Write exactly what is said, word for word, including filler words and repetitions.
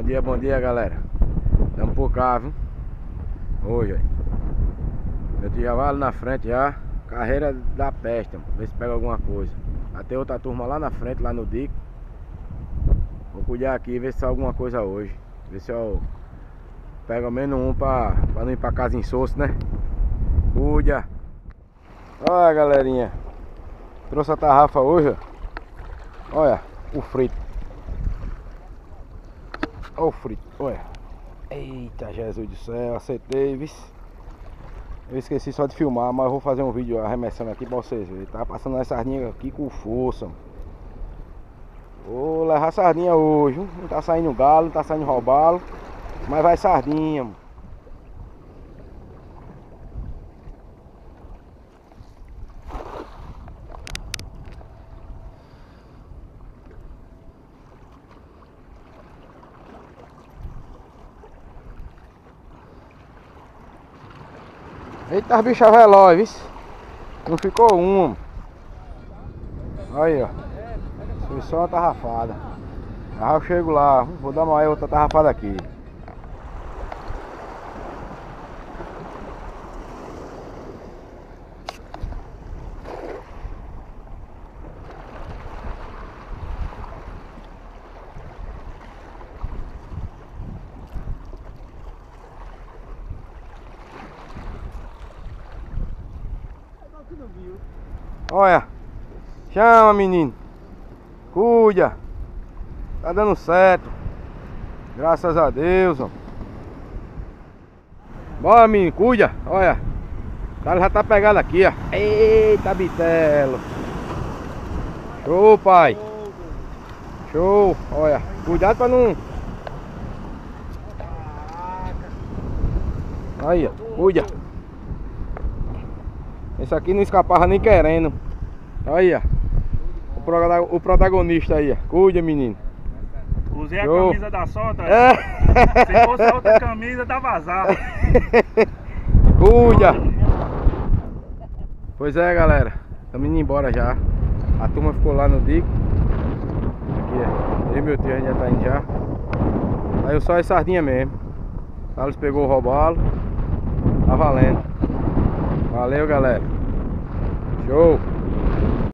Bom dia, bom dia, galera. Estamos por cá, viu? Hoje, aí. Meu tio já vai ali na frente já. Carreira da peste, mano. Ver se pega alguma coisa. Até outra turma lá na frente, lá no dico. Vou cuidar aqui, ver se sai alguma coisa hoje. Ver se eu pego ao menos um pra, pra não ir pra casa insosso, né? Cuida. Olha, galerinha. Trouxe a tarrafa hoje, ó. Olha, o frito. Olha o frito, olha. Eita, Jesus do céu, acertei, vice. Eu esqueci só de filmar, mas eu vou fazer um vídeo arremessando aqui pra vocês verem. Tá passando as sardinhas aqui com força, mano. Vou levar sardinha hoje, viu? Não tá saindo galo, não tá saindo robalo, mas vai sardinha, mano. Eita, as bichas velozes, não ficou uma. Aí, ó. Foi só uma tarrafada. Já eu chego lá, vou dar uma outra tarrafada aqui. Olha, chama, menino. Cuida. Tá dando certo. Graças a Deus, ó. Bora, menino, cuida. Olha. O cara já tá pegado aqui, ó. Eita, bitelo. Show, pai. Show. Olha, cuidado pra não... Aí, ó. Cuida. Esse aqui não escapava nem querendo. Aí, ó. O protagonista aí, ó. Cuida, menino. Usei Show. A camisa da solta. É. Se fosse a outra camisa, tá vazado. Cuida. Pois é, galera. Estamos indo embora já. A turma ficou lá no dico. Aqui, ó. Eu e meu tio, a gente já tá indo já. Aí só as sardinhas mesmo. Carlos pegou o robalo. Tá valendo. Valeu, galera. Show.